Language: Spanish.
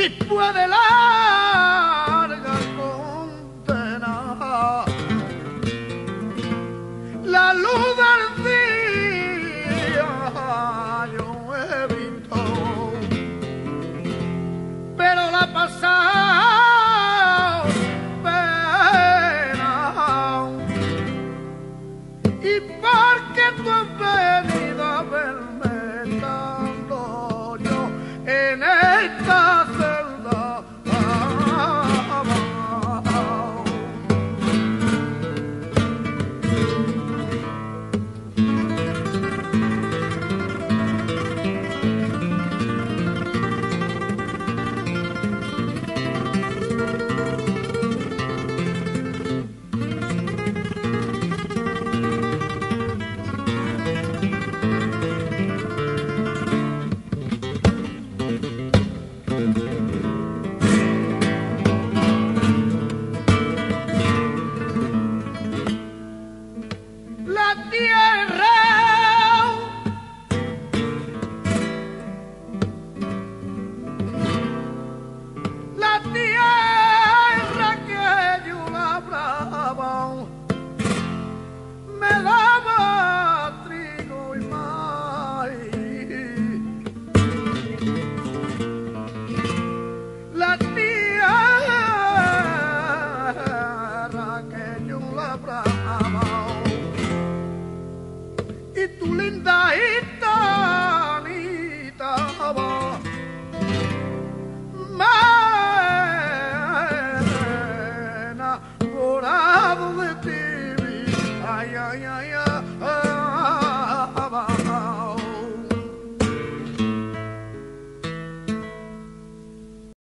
después de larga condena, la luz del día yo he visto, pero la pasada pena. Y porque tú has venido a verme estando yo en esta celda, la tierra que yo labraba me daba trigo y maíz. La tierra que yo labraba